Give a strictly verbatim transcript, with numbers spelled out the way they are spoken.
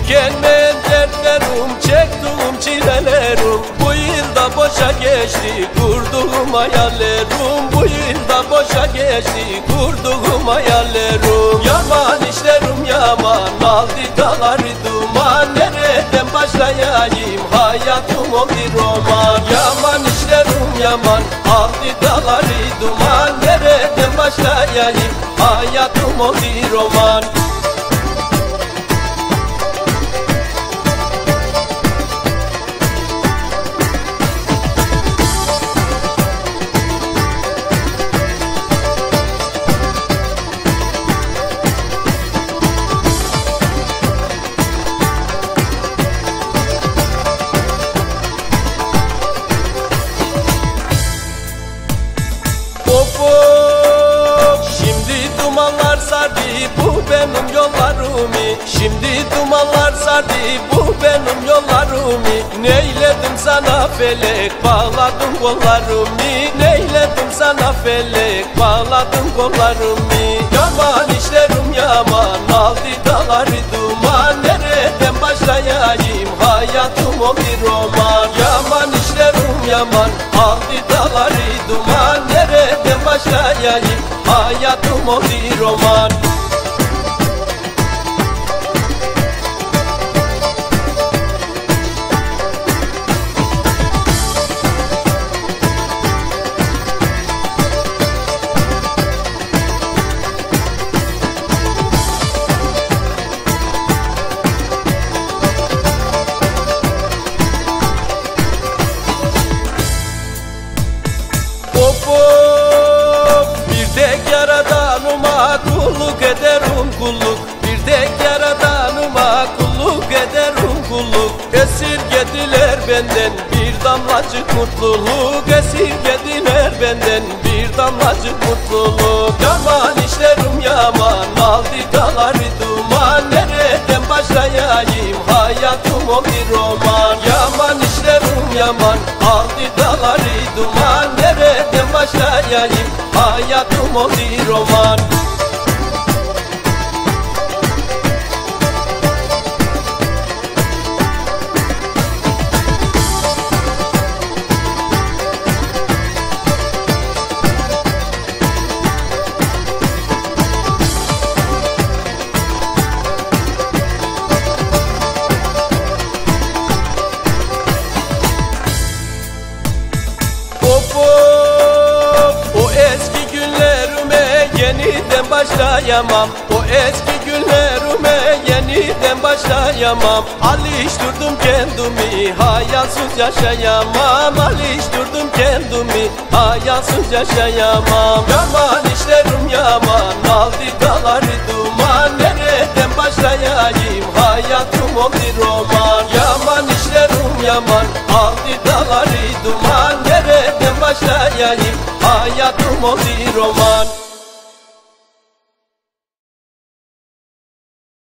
Tükenmeyen dertlerim, çektiğim çilelerim, bu yılda boşa geçti kurduğum hayallerim. Bu yılda boşa geçti kurduğum hayallerim. Yaman işlerim yaman, aldı dağları duman. Nereden başlayayım, hayatım o bir roman. Yaman işlerim yaman, aldı dağları duman. Nereden başlayayım, hayatım o bir roman. Of of, şimdi dumanlar sardı bu benim yollarımı. Şimdi dumanlar sardı bu benim yollarımı. Neyledim sana felek, bağladım kollarımı. Neyledim sana felek, bağladım kollarımı. Yaman işlerim yaman, aldı dağları duman. Nereden başlayayım, hayatım o bir roman. Yaman işlerim yaman, aldı dağları duman. Nereden başlayayım, hayatım o bir roman. Of of, bir tek yaradanıma kulluk ederim kulluk. Bir tek yaradanıma kulluk ederim kulluk. Esirgediler benden bir damlacık mutluluk. Esirgediler benden bir damlacık mutluluk. Yaman işlerim yaman, aldı dağları duman. Nereden başlayayım, hayatım o bir roman. Yaman işlerim yaman, aldı dağları duman. Nereden başlayayım, hayatım o bir roman. Of of, o eski günlerime yeniden başlayamam. O eski günlerime yeniden başlayamam. Alıştırdım kendimi, hayalsiz yaşayamam. Alıştırdım kendimi, hayalsiz yaşayamam. Yaman işlerim yaman, aldı dağları duman. Nereden başlayayım, hayatım o bir roman. Yaman işlerim yaman, aldı dağları duman. Nereden başlayayım, hayatım o bir roman.